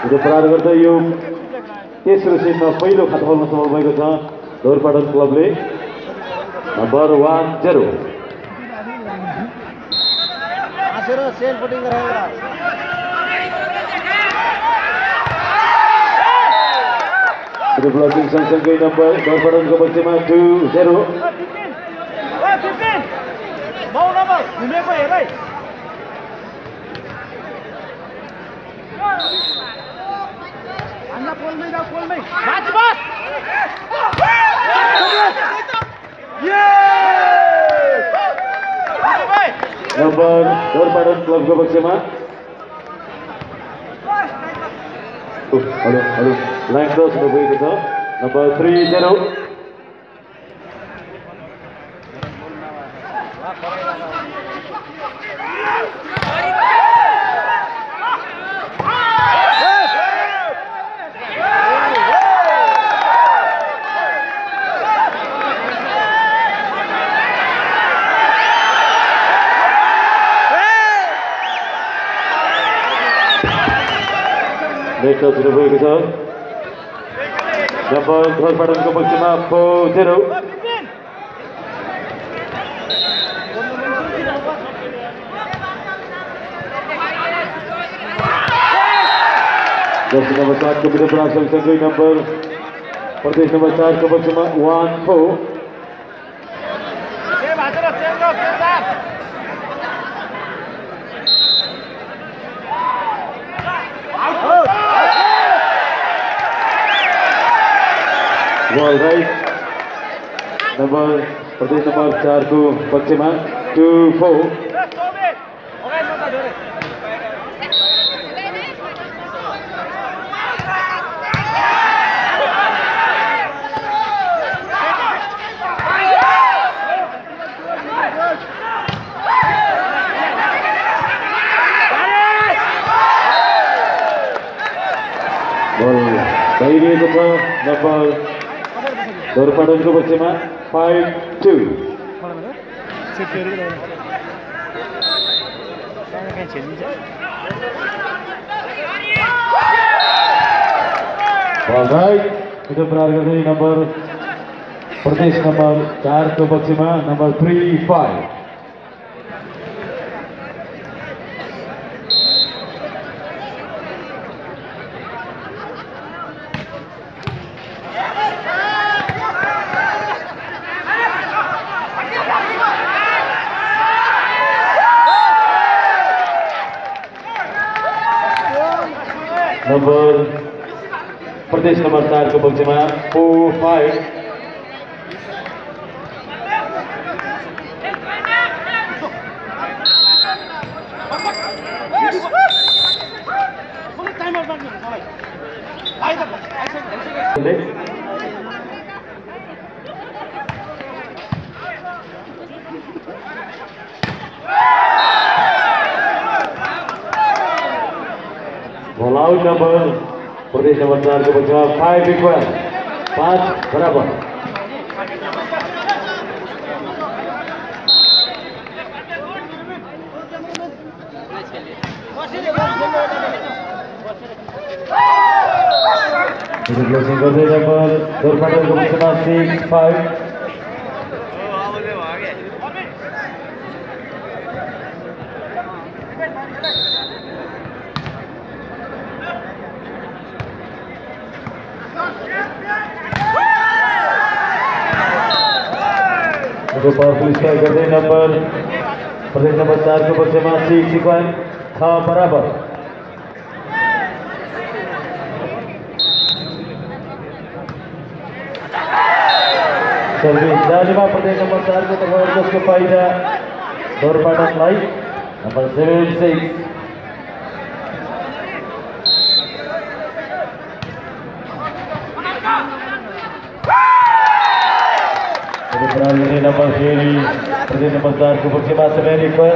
जो प्रहार गर्दै यो तेस्रो सेटमा पहिलो खाता खोल्न सफल भएको छ ढोरपाटन क्लबले नम्बर 1-0 ब्लकिङ सँगसँगै नम्बर ढोरपाटनको पक्षमा 2-0 नम्बर ढोरपाटन क्लबको पक्षमा लाइन क्रस हुनुभएको छ नम्बर 3-0 नेट हुनुभएको छ नम्बर ढोरपाटनको पक्षमा 4-0 जर्सी नम्बर 7 को विरुद्ध सँगसँगै नम्बर प्रदेश नम्बर 4 को पक्षमा 1-4 बल राइट नम्बर प्रदेश नम्बर 4 को पक्षमा 2-4 बल भइरहेको छ नम्बर ढोरपाटनको पक्षमा 5-2 प्रहार गर्दै नम्बर प्रदेश नम्बर 4 को पक्षमा नम्बर 3-5 नम्बर प्रदेश नम्बर 4 को पक्षमा 4-5 बल आउट नम्बर प्रदेश नम्बर 4 को पक्षमा 5-12 5 बराबर क्लोजिङ गर्दै नम्बर ढोरपाटनको पक्षमा 6-5 पावरफुल स्ट्राइक गर्दै नम्बर प्रदेश नम्बर 4 को पक्षमा 6 बराबर सर्भिस जालीमा प्रदेश नम्बर 4 को तर्फबाट जसको फाइदा ढोरपाटनलाई नम्बर 7-6 नंबर फेरि प्रदेश नम्बर 4 को पक्षमा 7-1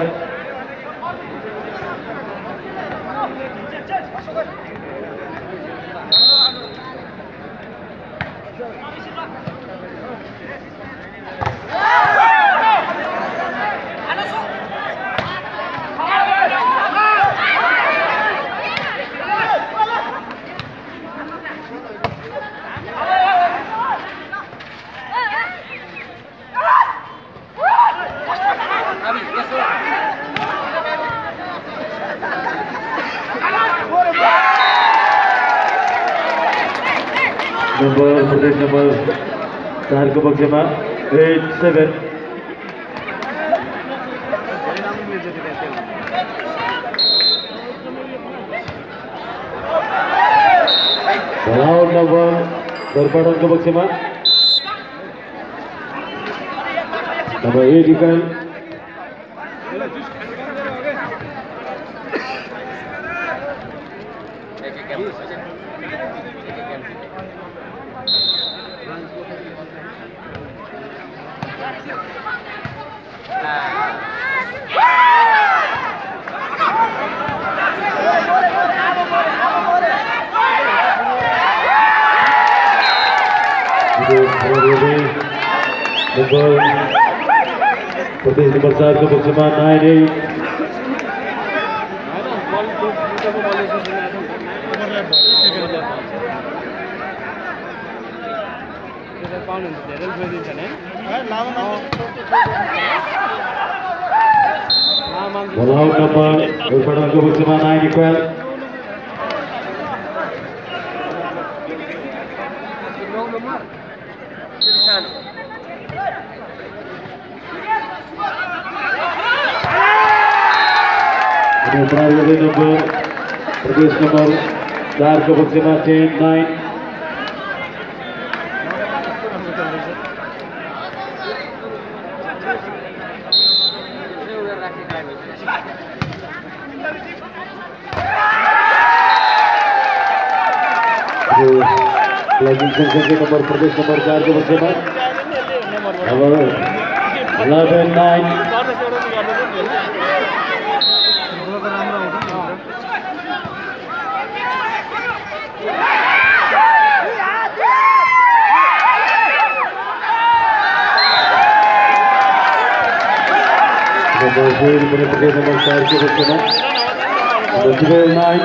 प्रदेश नम्बर 4 को पक्षमा 8-7 नम्बर दोरपाटनको पक्षमा नम्बर 8 इकाल प्रदेश नंबर 4 को पक्षमा 9-8 Walau dapat berperan ke bersama 9 equal. Terakhir nomor Pergis nomor 4 ke bersama 10-9. Lagi sengketa nomor Pergis nomor 4 ke bersama nomor 11-9. Pergis nomor 4 ke bersama nomor 12-9.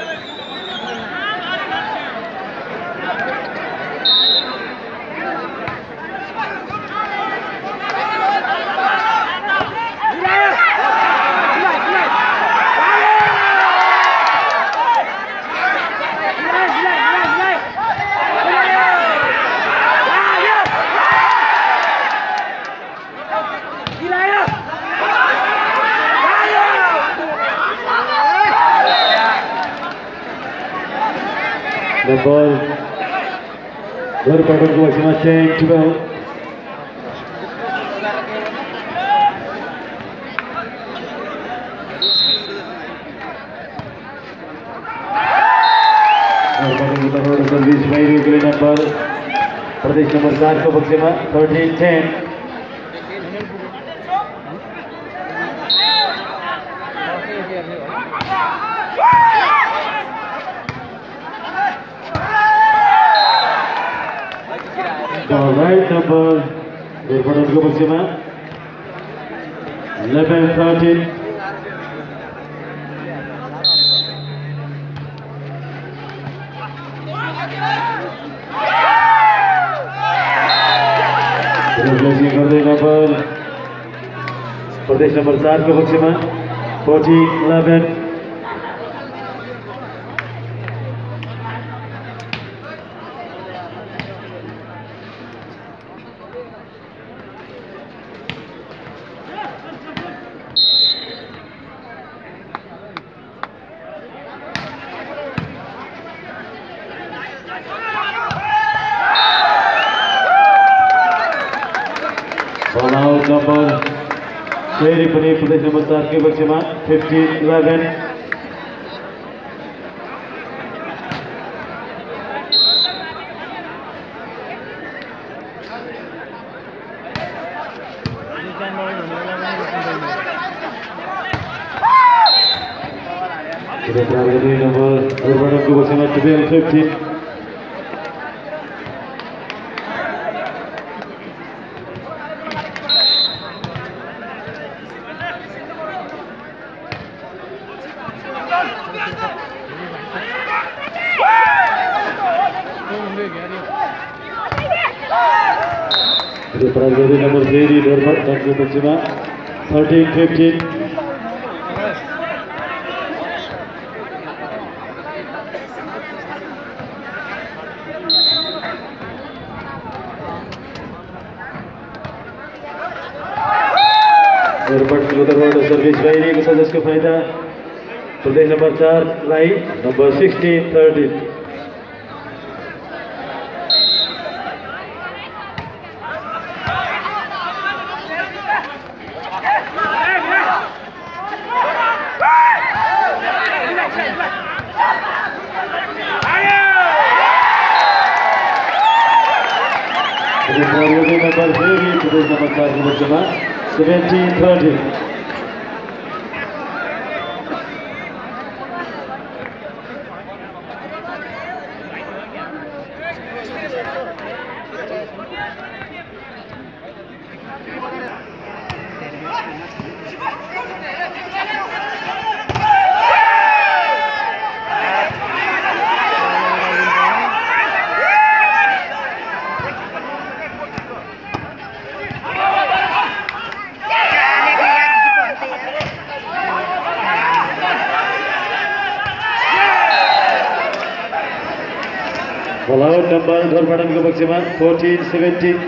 Nomor berpadu dua sama 10-12. Berpadu utama servis baru ke nomor Pergis nomor 4 ke bersama 13-10. Right number berpadu ke bersama 11-13. Terus गर्दै number प्रदेश number 4 को पक्षमा 14-11. Ball number फेरि पनि प्रदेश number 4 के पक्षमा 15-11. terakhir nomor berpadu ke bersama 12-15. Terakhir nomor Ferry berpadu ke bersama 13-15. नोरपाडनको तर्फबाट सर्भिस भइरहेको छ जसको फाइदा प्रदेश नम्बर 4 लाई नम्बर 16-13। नंबर 3 प्रदेश नंबर 4 के बच्चे में 17-13। Ball नंबर धोरपाटनको पक्षमा 14-17।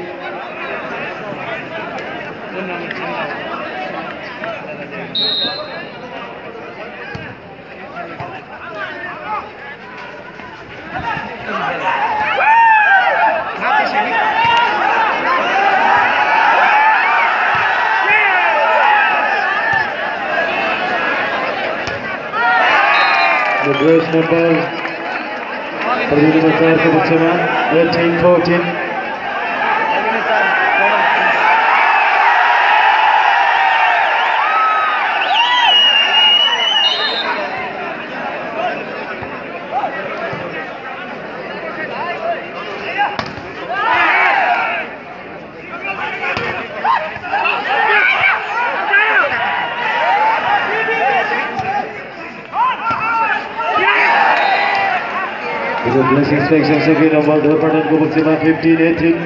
Nebraska नंबर प्रदेश नंबर 4 के पक्षमा 18-14। Blessing strikes and second number धोरपाटनको पक्षमा 15-18।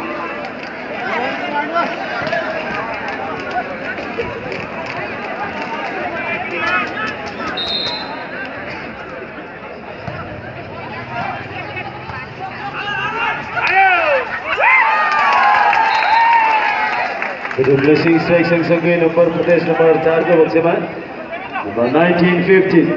Blessing strikes and second number प्रदेश नंबर 4 को पक्षमा नंबर 19-15।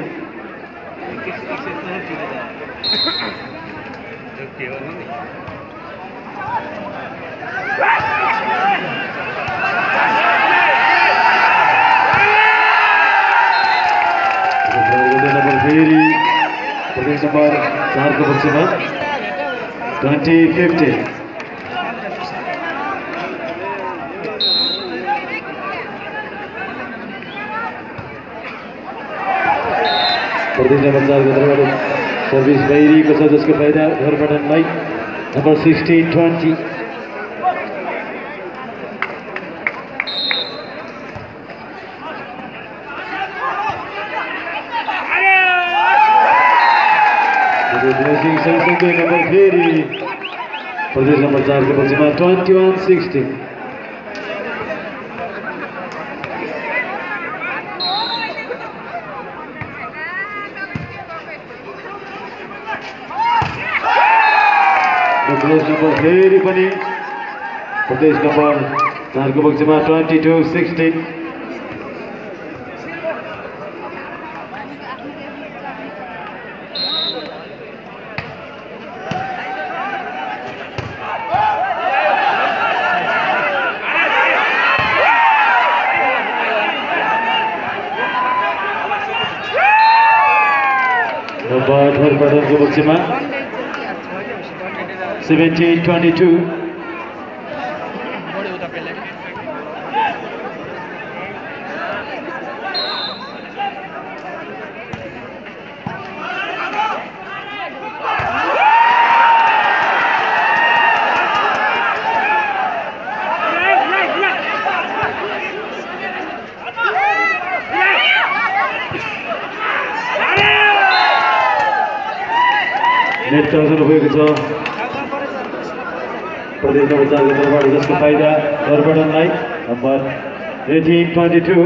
प्रदेश नंबर 4 को पक्षमा 20-15। प्रदेश नंबर 4 को तर्फबाट सर्भिस भइरहेको छ जसको फाइदा धोरपाटनलाई नंबर 16-20। Blessing सँगसँगै नंबर फेरि प्रदेश नंबर 4 को पक्षमा 21-16। प्रदेश नंबर फेरि पनि प्रदेश नंबर 4 को पक्षमा 22-16। नंबर धोरपाटनको पक्षमा 17-22। नेट चलाउनु भएको छ प्रदेश नंबर 4 को तर्फबाट जसको फाइदा धोरपाटनलाई नंबर 18-22।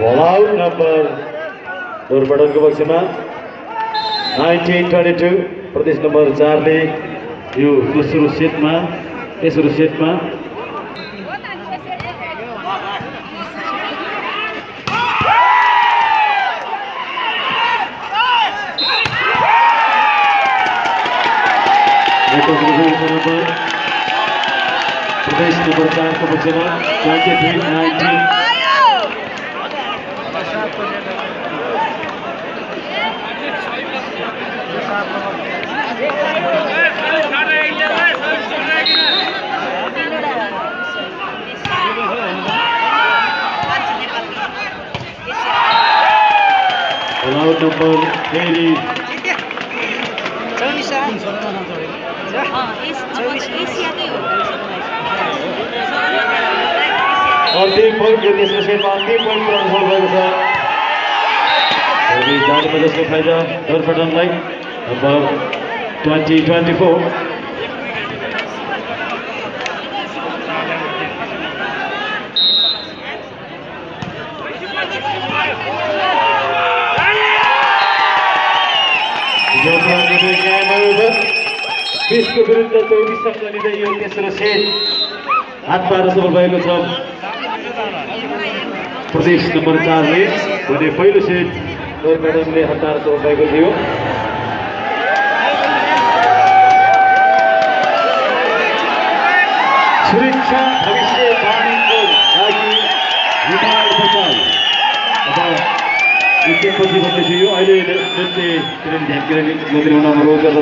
बॉल नंबर दोरपाटनको पक्षमा 19-22 प्रदेश नम्बर 4 ले यो तेस्रो सेटमा प्रदेश नंबर 4 को पक्षमा 23-19 Allowed number 80. अन्तिम पोइन्ट यो तेस्रो सेटमा अन्तिम पोइन्ट ट्रान्सफर भएको छ जानेमा जसको फाइदा दोरपाटनलाई नम्बर 20-24 20 को विरुद्ध 24 अंक लिँदै यो तेस्रो सेट हात पार्न सफल भएको छ प्रदेश नम्बर 4 ले भने पहिलो सेट दोरपाटनले हात पार्न सफल भएको थियो सुरक्षा भविष्य पानीको लागि हिमाल बचाउ अब विकेटपछि भन्दै थियो अहिले नृत्य ध्यान केन्द्रित अनुरोध गर्दछु